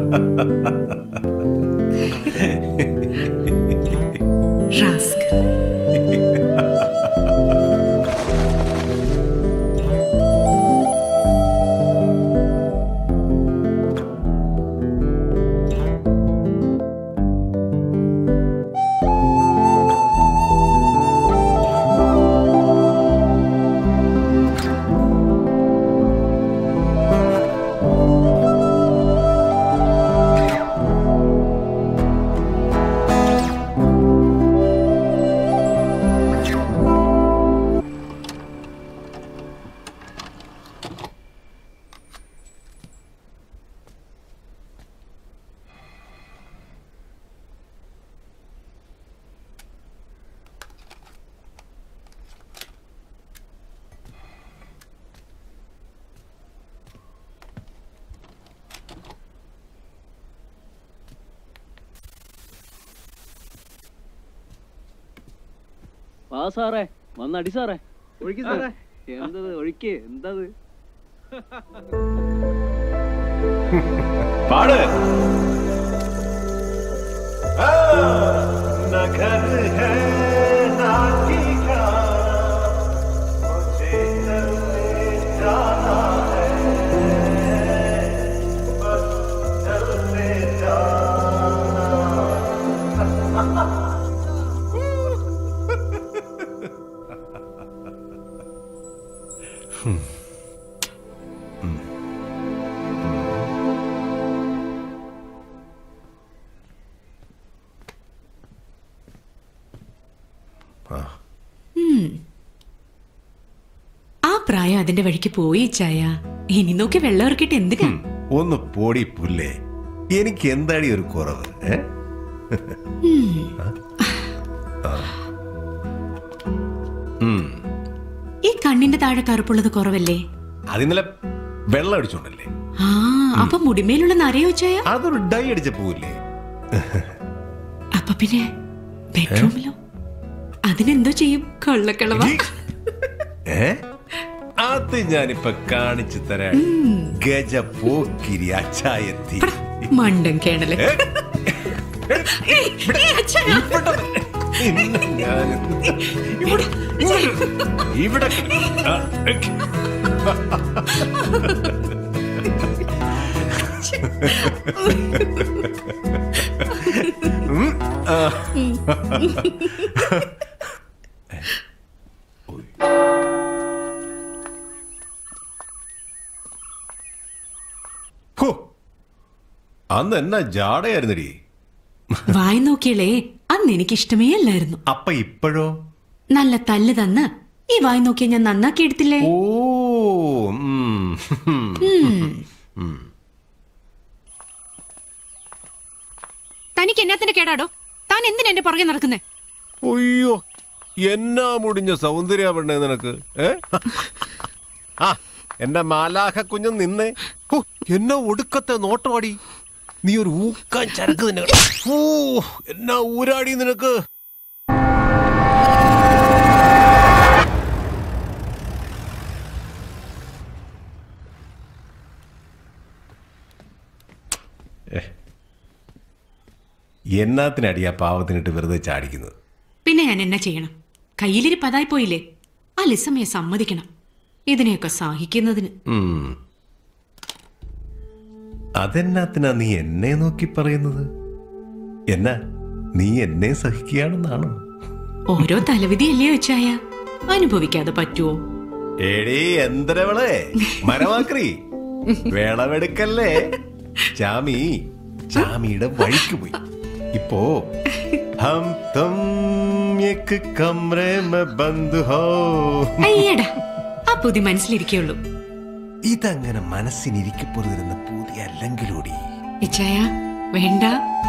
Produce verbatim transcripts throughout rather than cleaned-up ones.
വാ സാറേ, വന്നടി സാറേ. ഒഴിക്ക് സാറേ. എന്തത് ഒഴിക്ക്? എന്തത്? പാട്. ആ പ്രായം അതിന്റെ വഴിക്ക് പോയി ചായ. ഇനി നോക്കി വെള്ളം ഇറക്കിട്ട് എന്തിനാ? ഒന്ന് പോടി പുല്ലേ, എനിക്ക് എന്താടി ഒരു കുറവ്? ഈ കണ്ണിന്റെ താഴെ കറുപ്പുള്ളത് കുറവല്ലേ? അതിന്നലെ വെള്ളം അടിച്ചോണ്ടല്ലേ. ആ, അപ്പൊ മുടിമേലുള്ള നരയോ ചായ? അതൊരു ഡൈ അടിച്ച പോവില്ലേ? അപ്പൊ പിന്നെ ബെഡ്റൂമിലോ? അതിനെന്തോ ചെയ്യും? കൊള്ളക്കളവ. അത് ഞാനിപ്പൊ കാണിച്ചു തരാം. ഗജ പോക്കിരി അച്ചായത്തി മണ്ടൻ കേണല്. ഇവിടെ അന്ന് എന്നാ ജാടയായിരുന്നടി. വായി നോക്കിയളേ, അന്ന് എനിക്ക് ഇഷ്ടമേ അല്ലായിരുന്നു. അപ്പൊ ഇപ്പോഴോ? നല്ല തല്ല് തന്ന് ഈ വായി നോക്കിയ ഞാൻ നന്നാക്കി എടുത്തില്ലേ. ഓ, തനിക്ക് എന്നാത്തിന്റെ കേടാടോ? താൻ എന്തിനാ എന്റെ പുറകെ നടക്കുന്നേ? അയ്യോ, എന്നാ മുടിഞ്ഞ സൗന്ദര്യാവണ്ണേ നിനക്ക്. ആ, എന്റെ മാലാഖ കുഞ്ഞു നിന്നേ. എന്നാ ഒടുക്കത്തെ നോട്ടമാടി. നീ ഒരു ഊക്കാൻ ചരക്ക് തന്നെ. ഓ, എന്നാ ഊരാടി നിനക്ക്. എന്നാത്തിനടിയാ പാവത്തിനിട്ട് വെറുതെ ചാടിക്കുന്നത്? പിന്നെ ഞാൻ എന്നാ ചെയ്യണം? കയ്യിലിരി പതായി പോയില്ലേ. ആ ലിസമ്മയെ സമ്മതിക്കണം ഇതിനെയൊക്കെ സഹിക്കുന്നതിന്. അതെന്നാത്തിനാ നീ എന്നെ നോക്കി പറയുന്നത്? എന്നാ നീ എന്നെ സഹിക്കുകയാണെന്നാണോ? ഓരോ തലവിധിയല്ലേ വെച്ചായ, അനുഭവിക്കാതെ പറ്റുമോ? എടീ എന്തരവളെ മരമാക്രി, വേളവെടുക്കല്ലേ. ചാമി ചാമിയുടെ വഴിക്ക് പോയി. ഇപ്പോ ഹം തും ഏക് കമറേ മേ ബന്ദ് ഹോ. അയ്യടാ, ആ പുതി മനസ്സിലിരിക്കുള്ളൂ. ഇതങ്ങനെ മനസ്സിനിരിക്കപ്പോരുന്ന പുതിയ അല്ലെങ്കിലൂടി. ഇച്ചായ വേണ്ട.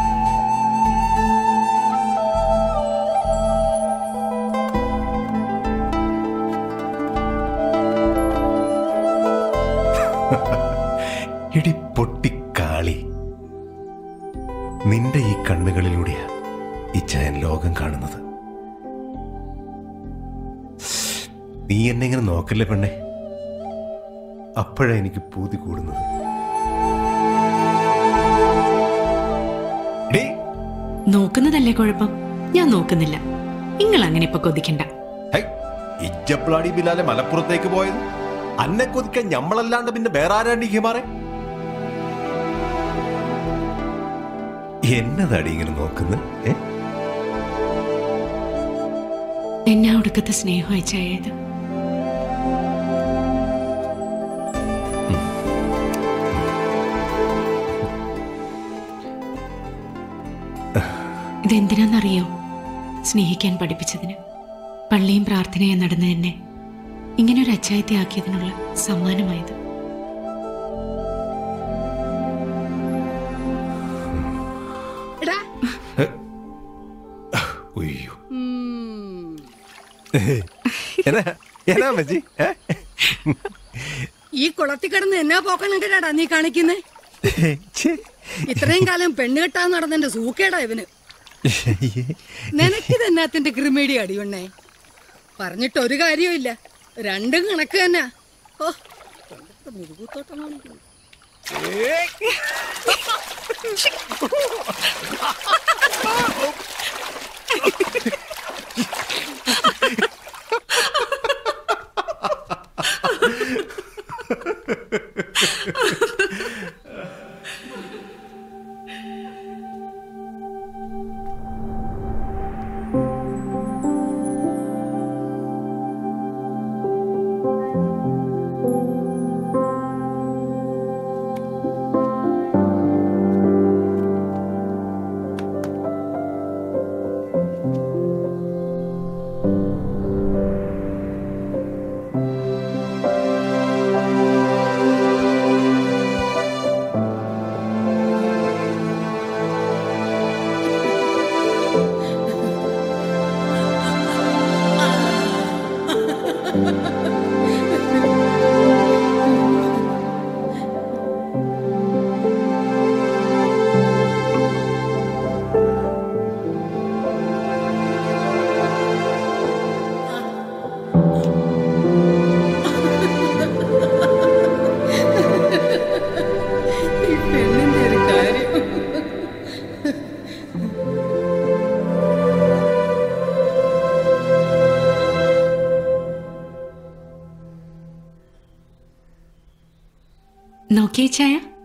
ഇടി പൊട്ടിക്കാളി, നിന്റെ ഈ കണ്ണുകളിലൂടെയാ ഇച്ചായൻ ലോകം കാണുന്നത്. നീ എന്നെ ഇങ്ങനെ നോക്കല്ലേ പെണ്ണെ, അപ്പോഴാ എനിക്ക് പൂതി കൂടുന്നത്. നോക്കുന്നതല്ലേ കുഴപ്പം. ഞാൻ നോക്കുന്നില്ല. നിങ്ങൾ അങ്ങനെ ഇപ്പൊ കൊതിക്കണ്ട. ഇജ്ജപ്ലാടി ബിലാലെ മലപ്പുറത്തേക്ക് പോയത് അന്നെ കൊതിക്കാൻ ഞമ്മളല്ലാണ്ട് പിന്നെ വേറെ ആരാണ്ട് ഹിമാറെ? എന്നതാടി ഇങ്ങനെ നോക്കുന്നത്? എന്നെ ഒടുക്കത്തെ സ്നേഹം അയച്ചായത്. ഇതെന്തിനാന്നറിയോ? സ്നേഹിക്കാൻ പഠിപ്പിച്ചതിന്, പള്ളിയും പ്രാർത്ഥനയും നടന്ന എന്നെ ഇങ്ങനെ ഒരു അച്ചായത്തെ ആക്കിയതിനുള്ള സമ്മാനമായത്. ഈ കുളത്തിൽ കിടന്ന് എന്നാ പോക്കണ നീ കാണിക്കുന്നേ? ഇത്രയും കാലം പെണ്ണ് കെട്ടാൻ നടന്നെന്റെ സൂക്കേടാ ഇവന്. നിനക്കിത് എന്നാത്തിന്റെ ക്രിമേഡി അടിയുണ്ണേ? പറഞ്ഞിട്ട് ഒരു കാര്യമില്ല, രണ്ടും കണക്ക് തന്നെ. ഓ, മുരുകൂത്തോട്ടം കാണിക്കുന്നു. നോക്കിയേ ചായ.